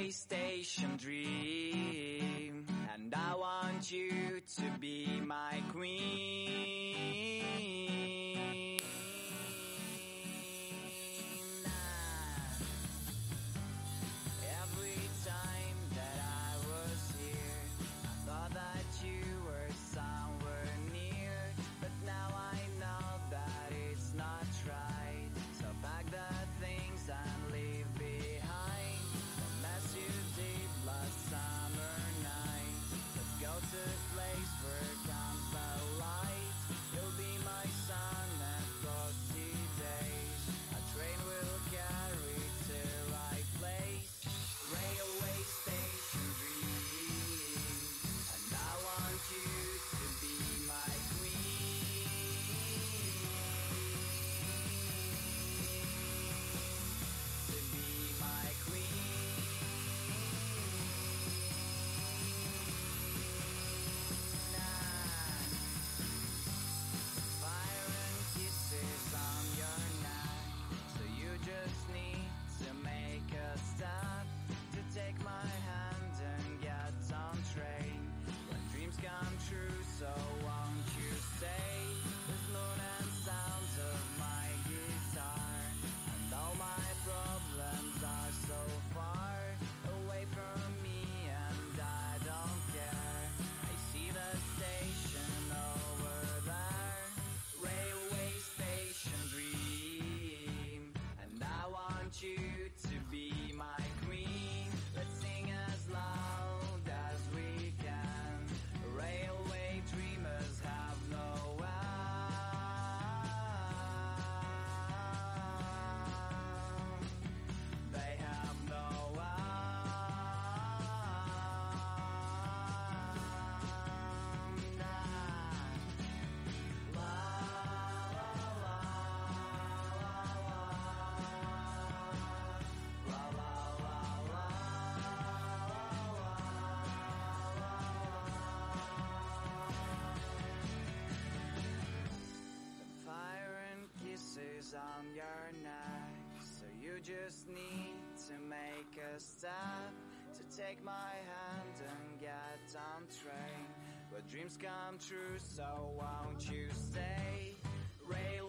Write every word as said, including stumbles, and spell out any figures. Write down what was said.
railway station dream, and I want you to be my queen. Every time that I was here, I thought that you were somewhere near, but now I know that it's not right. So pack the things and leave behind the mess you did last summer night. Let's go to a place where comes the light. You'll be my sun and forty days. A train will carry to right place. Railway station dream, and I want you to be my queen. To be my queen. Nah. Fire and kisses on your neck, so you just need to make a stop, to take my hand and get on train. When dreams come true, so won't you stay? There's moon and sounds of my guitar, and all my problems are so far away from me, and I don't care. I see the station over there, railway station dream, and I want you to be my queen. Let's sing as loud as we can. Railway dreamers have no end. They have no end. La la la la la la la. Fire and kisses on your neck, so you just need to make a step, to take my hand and get on train. But dreams come true, so won't you stay? Rail